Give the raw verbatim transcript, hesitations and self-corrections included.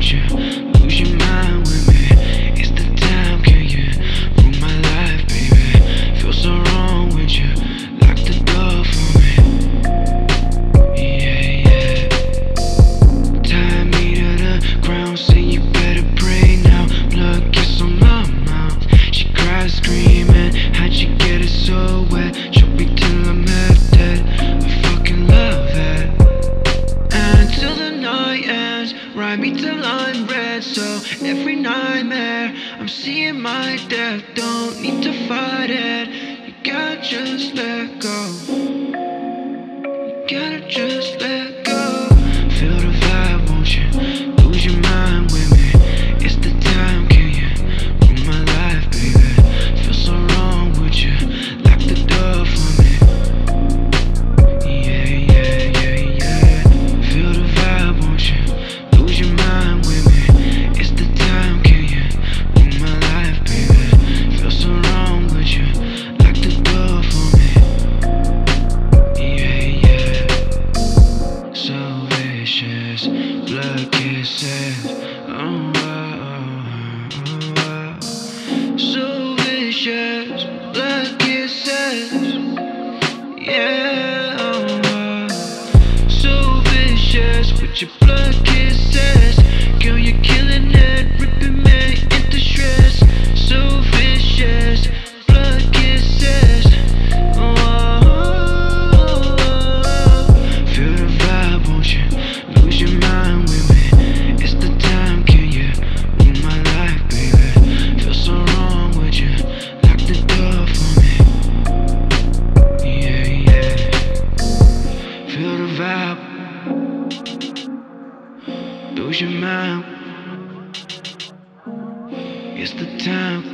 won't you lose your mind with me? It's the time, can you ruin my life, baby? Feel so wrong with you, lock the door for me. Yeah, yeah. Tie me to the ground, say you better pray now. Blood kiss on my mouth, she cries screaming, how'd you get it so wet? Choke me till I'm half dead, I fucking love that. Until the night ends, ride me till I'm red. So every nightmare, I'm seeing my death. Don't need to fight it, you gotta just let go. You gotta just let go. Feel the vibe, won't you lose your mind with me? It's the time, can you ruin my life, baby? Feel so wrong with you, lock the door for me. Yeah, yeah, yeah, yeah. Feel the vibe, won't you lose your mind with me? It's the time, can you ruin my life, baby? Feel so wrong with you, lock the door for me. Yeah, yeah. So vicious, blood kisses. Oh, oh, oh, oh. So vicious, blood kisses. Yeah, oh, oh. So vicious with your blood kisses. Girl, you're killing it, ripping me into shreds. So vicious, blood kisses. Oh, oh, oh, oh. Feel the vibe, won't you lose your mind with me? It's the time, can you ruin my life, baby? Feel so wrong with you, lock the door for me. Yeah, yeah. Feel the vibe, lose your mind. It's the time.